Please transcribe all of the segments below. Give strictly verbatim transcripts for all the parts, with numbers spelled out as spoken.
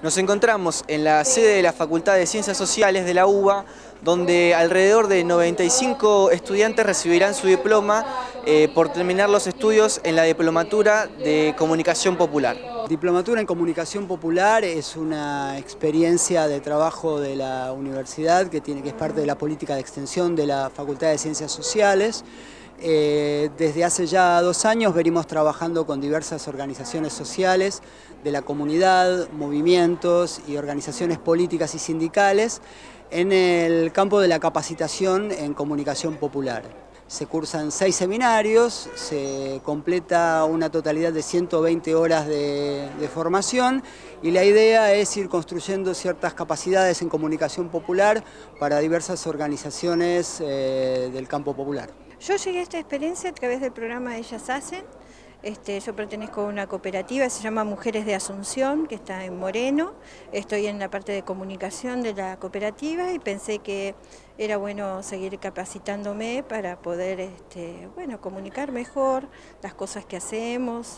Nos encontramos en la sede de la Facultad de Ciencias Sociales de la U B A, donde alrededor de noventa y cinco estudiantes recibirán su diploma eh, por terminar los estudios en la Diplomatura de Comunicación Popular. Diplomatura en Comunicación Popular es una experiencia de trabajo de la universidad que, tiene, que es parte de la política de extensión de la Facultad de Ciencias Sociales. Eh, desde hace ya dos años venimos trabajando con diversas organizaciones sociales de la comunidad, movimientos y organizaciones políticas y sindicales en el campo de la capacitación en comunicación popular. Se cursan seis seminarios, se completa una totalidad de ciento veinte horas de, de formación y la idea es ir construyendo ciertas capacidades en comunicación popular para diversas organizaciones eh, del campo popular. Yo llegué a esta experiencia a través del programa Ellas Hacen. Este, yo pertenezco a una cooperativa, se llama Mujeres de Asunción, que está en Moreno. Estoy en la parte de comunicación de la cooperativa y pensé que era bueno seguir capacitándome para poder este, bueno, comunicar mejor las cosas que hacemos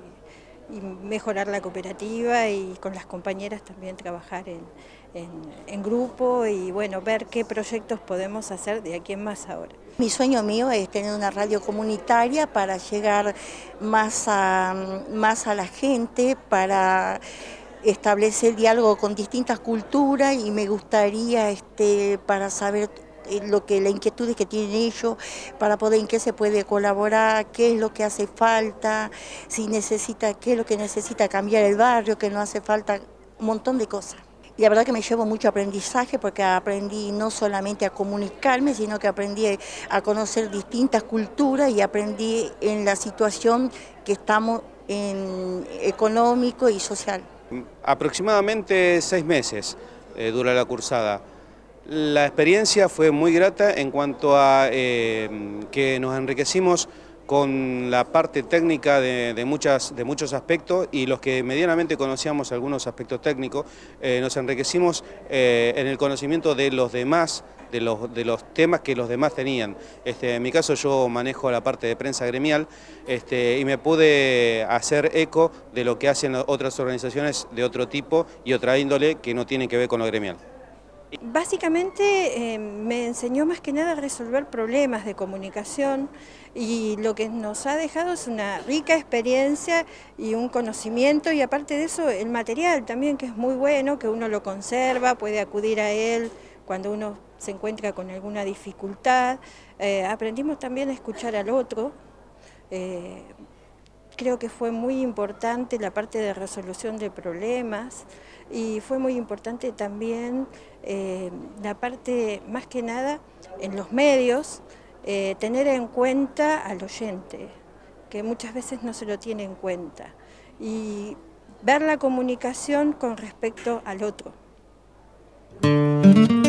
y, y mejorar la cooperativa y con las compañeras también trabajar en, en, en grupo y bueno, ver qué proyectos podemos hacer de aquí en más ahora. Mi sueño mío es tener una radio comunitaria para llegar más a, más a la gente, para establecer diálogo con distintas culturas y me gustaría este, para saber lo que las inquietudes que tienen ellos, para poder en qué se puede colaborar, qué es lo que hace falta, si necesita, qué es lo que necesita cambiar el barrio, que no hace falta, un montón de cosas. Y la verdad que me llevo mucho aprendizaje porque aprendí no solamente a comunicarme, sino que aprendí a conocer distintas culturas y aprendí en la situación que estamos en económico y social. Aproximadamente seis meses eh, dura la cursada. La experiencia fue muy grata en cuanto a eh, que nos enriquecimos con la parte técnica de, de, muchas, de muchos aspectos y los que medianamente conocíamos algunos aspectos técnicos, eh, nos enriquecimos eh, en el conocimiento de los demás, de los, de los temas que los demás tenían. Este, en mi caso yo manejo la parte de prensa gremial este, y me pude hacer eco de lo que hacen otras organizaciones de otro tipo y otra índole que no tienen que ver con lo gremial. Básicamente eh, me enseñó más que nada a resolver problemas de comunicación y lo que nos ha dejado es una rica experiencia y un conocimiento y aparte de eso el material también que es muy bueno, que uno lo conserva, puede acudir a él cuando uno se encuentra con alguna dificultad. Eh, aprendimos también a escuchar al otro. Eh, Creo que fue muy importante la parte de resolución de problemas y fue muy importante también eh, la parte, más que nada, en los medios, eh, tener en cuenta al oyente, que muchas veces no se lo tiene en cuenta, y ver la comunicación con respecto al otro.